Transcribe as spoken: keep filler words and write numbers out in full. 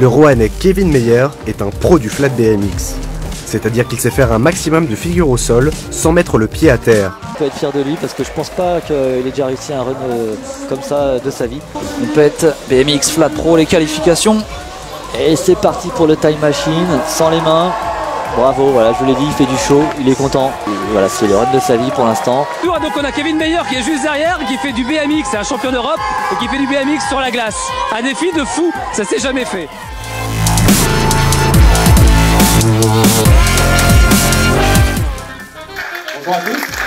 Le Roannais Kevin Meyer est un pro du flat B M X. C'est-à-dire qu'il sait faire un maximum de figures au sol sans mettre le pied à terre. On peut être fier de lui parce que je pense pas qu'il ait déjà réussi un run euh, comme ça de sa vie. On pète B M X Flat Pro les qualifications. Et c'est parti pour le time machine, sans les mains. Bravo, voilà, je vous l'ai dit, il fait du show, il est content. Et voilà, c'est le run de sa vie pour l'instant. Donc on a Kevin Meyer qui est juste derrière, qui fait du B M X, c'est un champion d'Europe, et qui fait du B M X sur la glace. Un défi de fou, ça s'est jamais fait. Bonjour à tous.